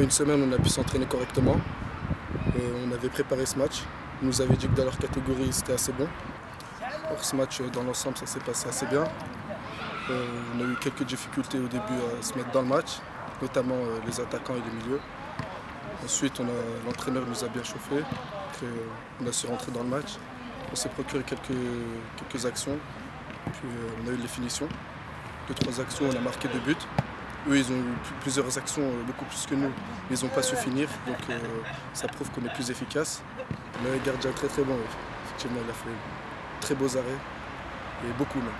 une semaine, on a pu s'entraîner correctement. On avait préparé ce match. On nous avait dit que dans leur catégorie, c'était assez bon. Pour ce match, dans l'ensemble, ça s'est passé assez bien. On a eu quelques difficultés au début à se mettre dans le match, notamment les attaquants et les milieux. Ensuite, l'entraîneur nous a bien chauffé. Après, on a su rentrer dans le match. On s'est procuré quelques actions. Puis on a eu les finitions. 2-3 actions, on a marqué 2 buts. Eux, ils ont eu plusieurs actions, beaucoup plus que nous, mais ils n'ont pas su finir. Donc ça prouve qu'on est plus efficace. Le gardien très très bon, effectivement, il a fait de très beaux arrêts et beaucoup même.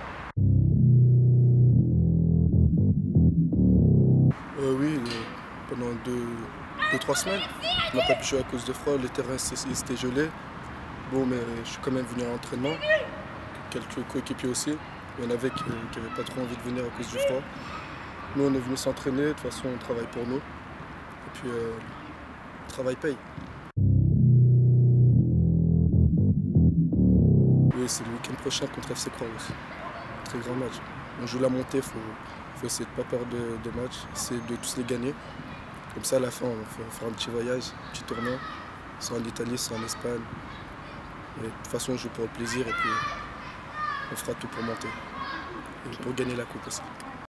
Oui, pendant 2-3 semaines, on n'a pas pu jouer à cause de froid, les terrains étaient gelés. Bon, mais je suis quand même venu à l'entraînement, quelques coéquipiers aussi. Il y en avait qui n'avaient pas trop envie de venir à cause du froid. Nous, on est venu s'entraîner, de toute façon, on travaille pour nous. Et puis, le travail paye. Oui, c'est le week-end prochain contre FC Croix aussi. Très grand match. On joue la montée, il faut essayer de ne pas perdre de match, essayer de tous les gagner. Comme ça, à la fin, on fera un petit voyage, un petit tournoi, soit en Italie, soit en Espagne. Et de toute façon, on joue pour le plaisir et puis on fera tout pour monter et pour gagner la coupe aussi.